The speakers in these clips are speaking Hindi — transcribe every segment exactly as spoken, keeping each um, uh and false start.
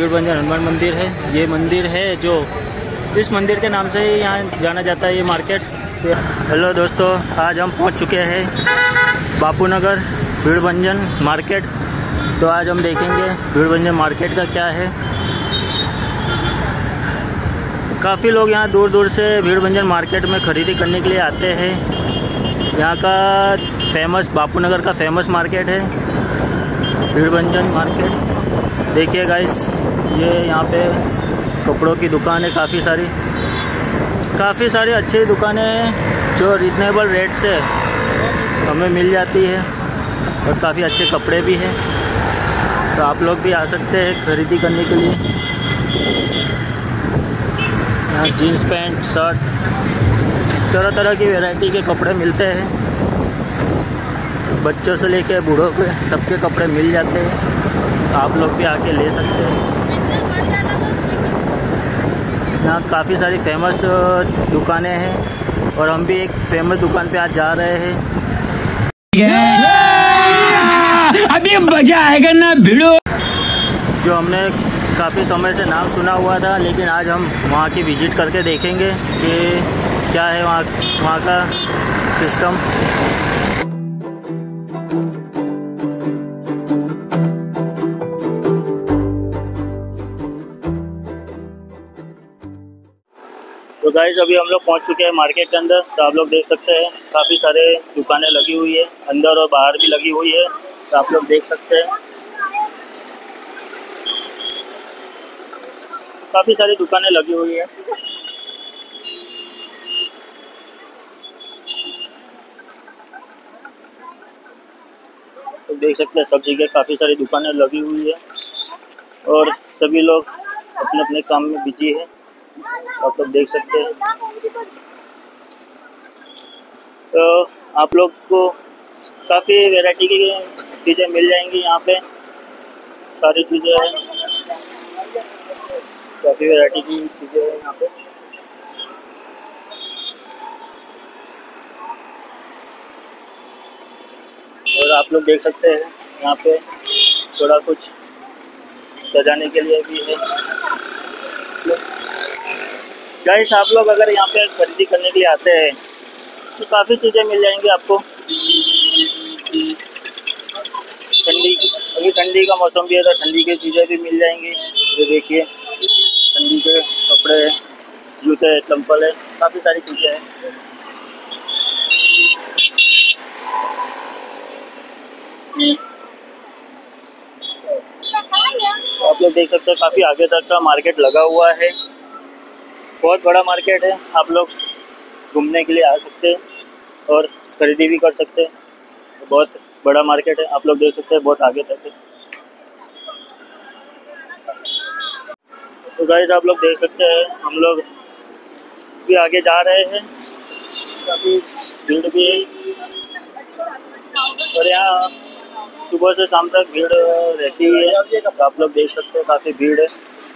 भीड़भंजन हनुमान मंदिर है। ये मंदिर है जो इस मंदिर के नाम से ही यहाँ जाना जाता है, ये मार्केट। तो हेलो दोस्तों, आज हम पहुँच चुके हैं बापू नगर भीड़भंजन मार्केट। तो आज हम देखेंगे भीड़भंजन मार्केट का क्या है। काफ़ी लोग यहाँ दूर दूर से भीड़भंजन मार्केट में ख़रीदी करने के लिए आते हैं। यहाँ का फेमस बापू नगर का फेमस मार्केट है भीड़भंजन मार्केट। देखिए गाइस, ये यहाँ पे कपड़ों की दुकान है, काफ़ी सारी काफ़ी सारी अच्छी दुकानें हैं जो रिजनेबल रेट से हमें मिल जाती है और काफ़ी अच्छे कपड़े भी हैं। तो आप लोग भी आ सकते हैं खरीदी करने के लिए। यहाँ जीन्स पैंट शर्ट तरह तरह की वैरायटी के कपड़े मिलते हैं। बच्चों से लेके बूढ़ों के सबके कपड़े मिल जाते हैं। आप लोग भी आके ले सकते हैं। यहाँ काफ़ी सारी फेमस दुकानें हैं और हम भी एक फेमस दुकान पे आज जा रहे हैं। अभी मजा आएगा ना भिड़ो, जो हमने काफ़ी समय से नाम सुना हुआ था, लेकिन आज हम वहाँ की विजिट करके देखेंगे कि क्या है वहाँ वहाँ का सिस्टम। तो गाइस, अभी हम लोग पहुँच चुके हैं मार्केट के अंदर। तो आप लोग देख सकते हैं काफ़ी सारे दुकानें लगी हुई है, अंदर और बाहर भी लगी हुई है। तो आप लोग देख सकते हैं काफ़ी सारी दुकानें लगी हुई है। तो देख सकते हैं सब जगह काफ़ी सारी दुकानें लगी हुई है और सभी लोग अपने अपने काम में बिजी है। आप लोग देख सकते हैं। तो आप लोग को काफ़ी वैरायटी की चीज़ें मिल जाएंगी यहाँ पे। सारी चीज़ें हैं, काफ़ी वैरायटी की चीज़ें हैं यहाँ पे। और आप लोग देख सकते हैं यहाँ पे थोड़ा कुछ सजाने के लिए भी है। गाइस, आप लोग अगर यहाँ पे खरीदी करने के लिए आते हैं तो काफ़ी चीज़ें मिल जाएंगी आपको। ठंडी अभी ठंडी का मौसम भी है तो ठंडी की चीज़ें भी मिल जाएंगी। ये देखिए, ठंडी के कपड़े, जूते, चंपल है, काफ़ी सारी चीज़ें हैं। तो आप लोग देख सकते हैं काफ़ी आगे तक का मार्केट लगा हुआ है। बहुत बड़ा मार्केट है। आप लोग घूमने के लिए आ सकते हैं और खरीदी भी कर सकते हैं। बहुत बड़ा मार्केट है, आप लोग देख सकते हैं, बहुत आगे तक है। तो गाइस, आप लोग देख सकते हैं हम लोग भी आगे जा रहे हैं। काफ़ी भीड़ भी है और यहाँ सुबह से शाम तक भीड़ रहती ही है। तो आप लोग देख सकते हैं काफ़ी भीड़ है।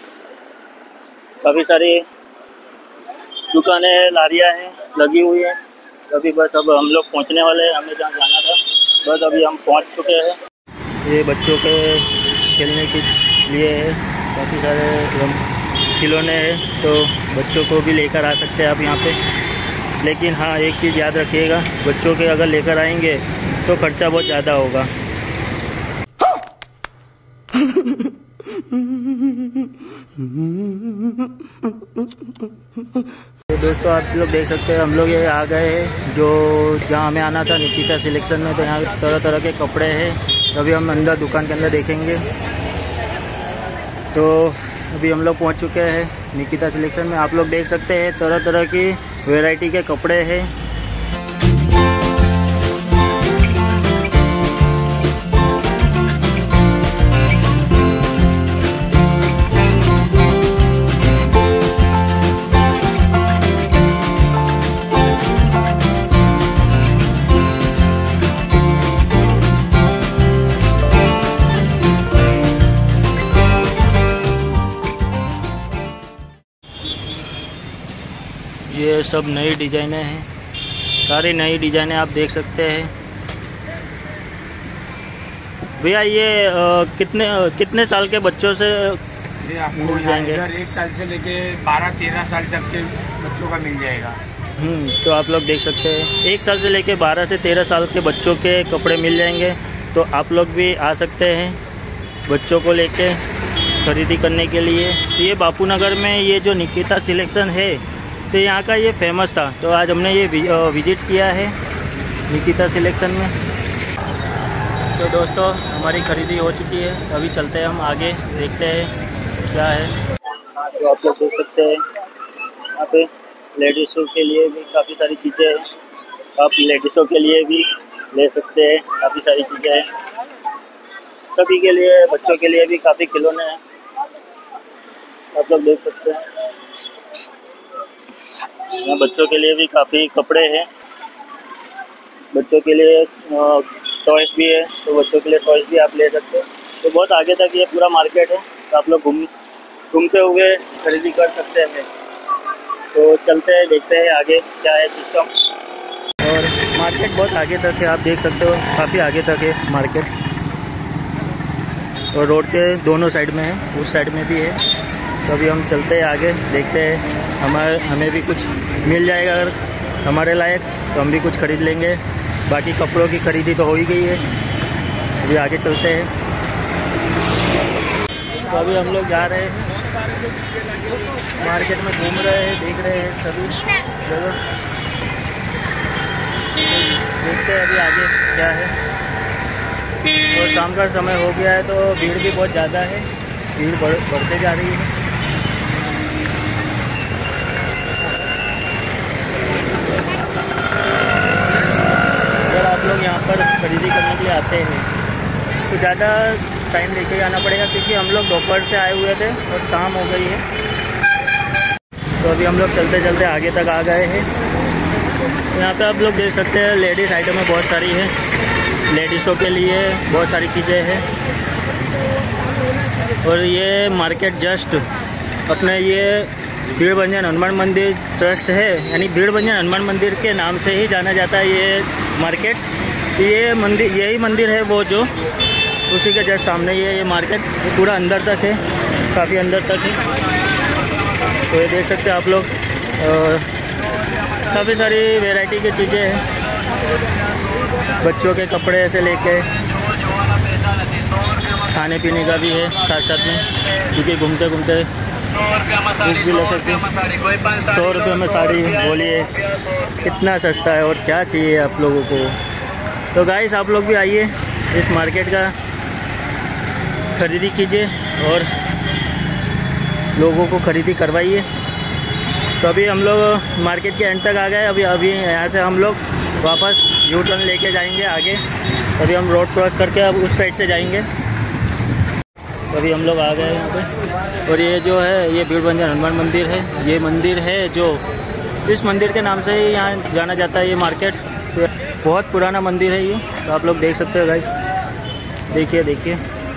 काफ़ी सारी दुकानें, लारियाँ हैं लगी हुई हैं। अभी बस अब हम लोग पहुंचने वाले हैं, हमें जहाँ जाना था। बस अभी हम पहुंच चुके हैं। ये बच्चों के खेलने के लिए है, काफ़ी सारे खिलौने हैं, तो बच्चों को भी लेकर आ सकते हैं आप यहाँ पे। लेकिन हाँ, एक चीज़ याद रखिएगा, बच्चों के अगर लेकर आएंगे तो खर्चा बहुत ज़्यादा होगा। तो दोस्तों, आप लोग देख सकते हैं हम लोग ये आ गए हैं जो जहाँ हमें आना था, निकिता सिलेक्शन में। तो यहाँ तरह तरह के कपड़े हैं। अभी हम अंदर दुकान के अंदर देखेंगे। तो अभी हम लोग पहुँच चुके हैं निकिता सिलेक्शन में। आप लोग देख सकते हैं तरह तरह की वैरायटी के कपड़े हैं। ये सब नई डिज़ाइनें हैं, सारी नई डिज़ाइनें आप देख सकते हैं। भैया ये आ, कितने कितने साल के बच्चों से ये आपको मिल जाएंगे। इधर एक साल से लेके बारह तेरह साल तक के बच्चों का मिल जाएगा। हम्म तो आप लोग देख सकते हैं एक साल से लेके बारह से तेरह साल के बच्चों के कपड़े मिल जाएंगे। तो आप लोग भी आ सकते हैं बच्चों को लेके खरीदी करने के लिए। तो ये बापू नगर में ये जो निकिता सिलेक्शन है तो यहाँ का ये फेमस था, तो आज हमने ये विजिट किया है निकिता सिलेक्शन में। तो दोस्तों हमारी ख़रीदी हो चुकी है, अभी चलते हैं हम आगे, देखते हैं क्या है। हाँ तो आप लोग देख सकते हैं यहाँ पे लेडीज़ों के लिए भी काफ़ी सारी चीज़ें हैं, आप लेडीज़ों के लिए भी ले सकते हैं, काफ़ी सारी चीज़ें हैं सभी के लिए। बच्चों के लिए भी काफ़ी खिलौने हैं, आप लोग देख सकते हैं। यहाँ बच्चों के लिए भी काफ़ी कपड़े हैं, बच्चों के लिए टॉयस भी है, तो बच्चों के लिए टॉयस भी आप ले सकते हैं। तो बहुत आगे तक ये पूरा मार्केट है, तो आप लोग घूम घूमते हुए खरीदी कर सकते हैं। तो चलते हैं, देखते हैं आगे क्या है सिस्टम। और मार्केट बहुत आगे तक है, आप देख सकते हो काफ़ी आगे तक है मार्केट, और रोड के दोनों साइड में है, उस साइड में भी है। तो अभी हम चलते हैं आगे, देखते हैं हमारे हमें भी कुछ मिल जाएगा अगर हमारे लायक, तो हम भी कुछ ख़रीद लेंगे। बाकी कपड़ों की खरीदी तो हो ही गई है, अभी आगे चलते हैं। तो अभी हम लोग जा रहे हैं मार्केट में, घूम रहे हैं, देख रहे हैं सभी जगह, देखते हैं अभी आगे क्या है। और शाम का समय हो गया है तो भीड़ भी बहुत ज़्यादा है, भीड़ बढ़ बढ़ते जा रही है। अगर आप लोग यहाँ पर खरीदी करने के लिए आते हैं तो ज़्यादा टाइम लेके आना पड़ेगा, क्योंकि हम लोग दोपहर से आए हुए थे और शाम हो गई है। तो अभी हम लोग चलते चलते आगे तक आ गए हैं। यहाँ पे आप लोग देख सकते हैं लेडीज़ आइटमें बहुत सारी है, लेडीज़ों के लिए बहुत सारी चीज़ें हैं। और ये मार्केट जस्ट अपने ये भीड़ भंजन हनुमान मंदिर ट्रस्ट है, यानी भीड़ भंजन हनुमान मंदिर के नाम से ही जाना जाता है ये मार्केट। ये मंदिर, यही मंदिर है वो जो उसी के जस्ट सामने ये ये मार्केट, ये पूरा अंदर तक है, काफ़ी अंदर तक है। तो ये देख सकते हैं आप लोग, काफ़ी सारी वैरायटी की चीज़ें हैं, बच्चों के कपड़े से लेके खाने पीने का भी है साथ साथ में, क्योंकि घूमते घूमते कुछ भी ले सकते हैं। सौ रुपये में साड़ी, बोलिए कितना सस्ता है, और क्या चाहिए आप लोगों को। तो गाइस आप लोग भी आइए, इस मार्केट का खरीदी कीजिए और लोगों को खरीदी करवाइए। तो अभी हम लोग मार्केट के एंड तक आ गए, अभी अभी यहाँ से हम लोग वापस यू टर्न लेके जाएंगे आगे। अभी हम रोड क्रॉस करके अब उस साइड से जाएंगे। तो अभी हम लोग आ गए यहाँ पे, और ये जो है ये भीड़ भंजन हनुमान मंदिर है। ये मंदिर है जो इस मंदिर के नाम से ही यहाँ जाना जाता है ये मार्केट। तो बहुत पुराना मंदिर है ये, तो आप लोग देख सकते हो गाइस, देखिए देखिए।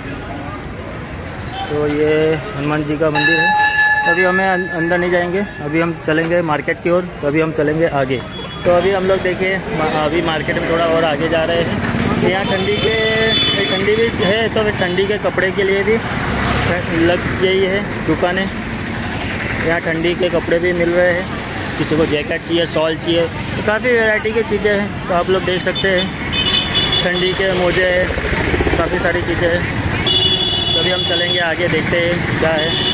तो ये हनुमान जी का मंदिर है। अभी हमें अंदर नहीं जाएंगे, अभी हम चलेंगे मार्केट की ओर, तो अभी हम चलेंगे आगे। तो अभी हम लोग देखिए अभी मार्केट में थोड़ा और आगे जा रहे हैं। यहाँ ठंडी के ठंडी भी है, तो फिर ठंडी के कपड़े के लिए भी लग गई है दुकानें। यहाँ ठंडी के कपड़े भी मिल रहे हैं, किसी को जैकेट चाहिए, शॉल चाहिए, तो काफ़ी वैरायटी की चीज़ें हैं। तो आप लोग देख सकते हैं ठंडी के मोजे हैं, काफ़ी सारी चीज़ें हैं। तो अभी हम चलेंगे आगे, देखते हैं क्या है।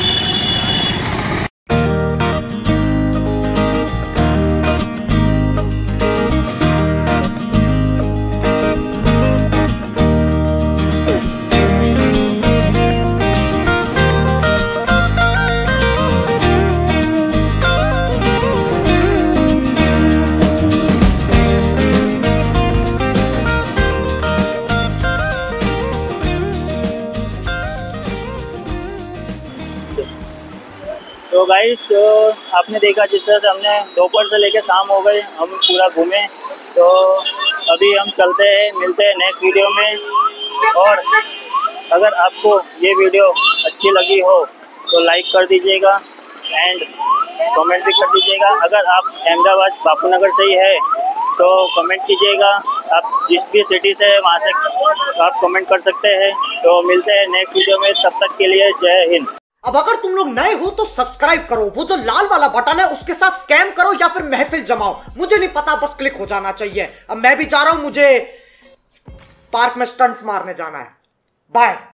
तो गाइस आपने देखा जिस तरह से हमने दोपहर से लेकर शाम हो गई, हम पूरा घूमे। तो अभी हम चलते हैं, मिलते हैं नेक्स्ट वीडियो में। और अगर आपको ये वीडियो अच्छी लगी हो तो लाइक कर दीजिएगा एंड कमेंट भी कर दीजिएगा। अगर आप अहमदाबाद बापू नगर से ही है तो कमेंट कीजिएगा, आप जिस भी सिटी से है वहाँ से आप कमेंट कर सकते हैं। तो मिलते हैं नेक्स्ट वीडियो में, तब तक के लिए जय हिंद। अब अगर तुम लोग नए हो तो सब्सक्राइब करो, वो जो लाल वाला बटन है उसके साथ स्कैम करो या फिर महफिल जमाओ, मुझे नहीं पता, बस क्लिक हो जाना चाहिए। अब मैं भी जा रहा हूं, मुझे पार्क में स्टंट्स मारने जाना है। बाय।